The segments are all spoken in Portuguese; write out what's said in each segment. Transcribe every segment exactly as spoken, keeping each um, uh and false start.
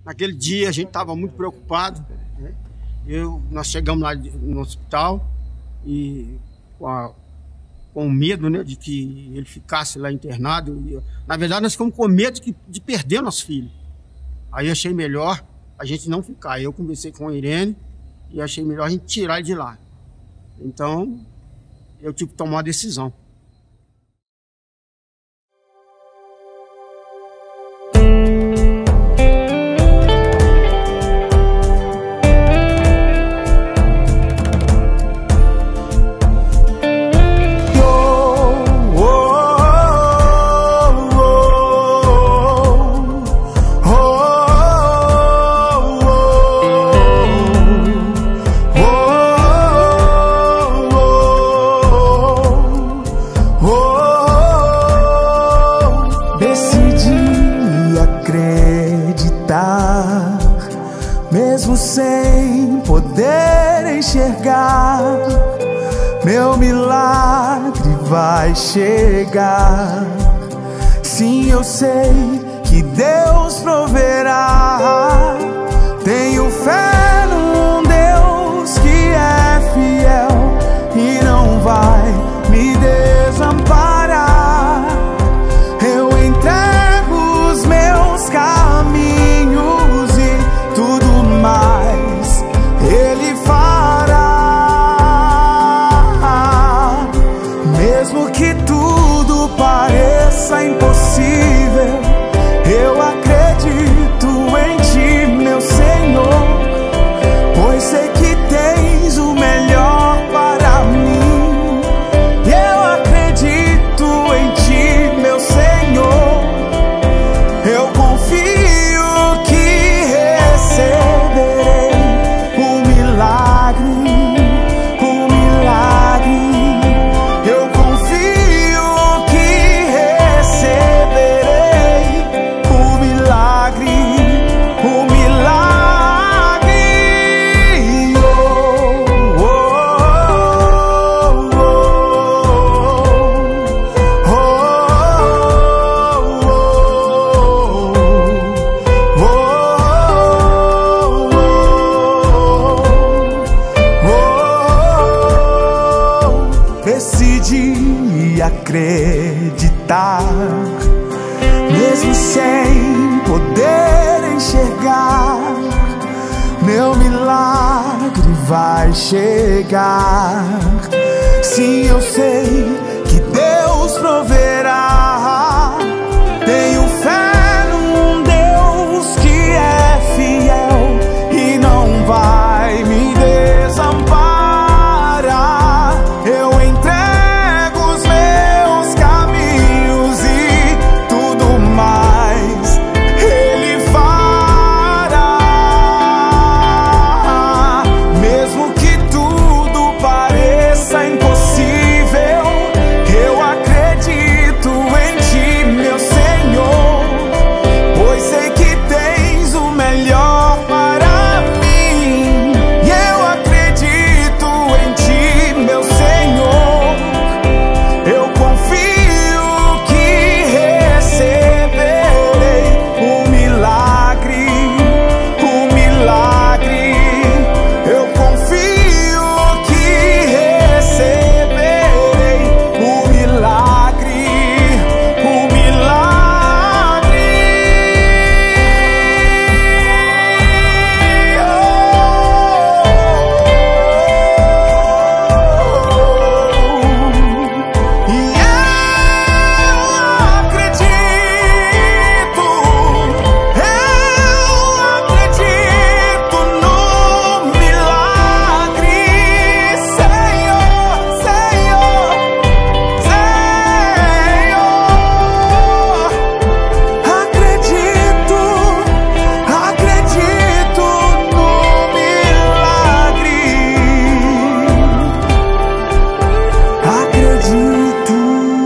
Naquele dia a gente estava muito preocupado, né? Eu, nós chegamos lá no hospital e com, a, com medo, né, de que ele ficasse lá internado. E, na verdade, nós ficamos com medo de, de perder nosso filho. Aí eu achei melhor a gente não ficar. Eu conversei com a Irene e achei melhor a gente tirar ele de lá. Então, eu tive que tomar uma decisão. Mesmo sem poder enxergar, meu milagre vai chegar. Sim, eu sei que Deus proverá. Tenho fé num Deus que é fiel e não vai me desamparar. Eu entrego os meus caminhos e tudo mais Ele fará. Mesmo que tudo pareça impossível, eu acredito em Ti, meu Senhor, pois sei que tens o melhor para mim. Eu acredito em Ti, meu Senhor, eu confio que receberei um milagre, um milagre. Eu confio que receberei um milagre, um milagre. Oh, oh, oh, oh, Decidi acreditar, mesmo sem poder enxergar, meu milagre vai chegar. Sim, eu sei que Deus proverá. Tenho fé num Deus que é fiel e não vai me desamparar. Eu entrego os meus caminhos e tudo mais Ele fará. Mesmo que tudo pareça impossível, eu acredito em Ti, meu Senhor, pois sei que tens o melhor para mim. E eu acredito em Ti, meu Senhor, eu confio que receberei um milagre, um milagre. Eu confio que receberei um milagre, um milagre. E eu acredito, eu acredito no milagre, Senhor, Senhor, Senhor. Acredito, acredito no milagre. Acredito.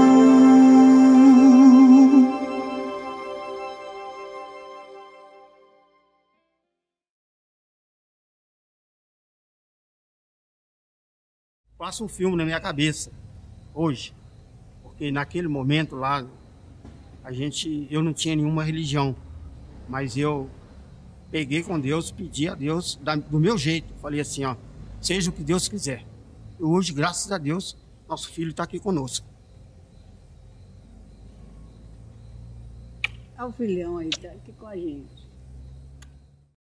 Passa um filme na minha cabeça hoje, porque naquele momento lá a gente, eu não tinha nenhuma religião, mas eu peguei com Deus, pedi a Deus da, do meu jeito. Falei assim, ó, seja o que Deus quiser. E hoje, graças a Deus, nosso filho está aqui conosco. Olha o filhão aí, tá aqui com a gente.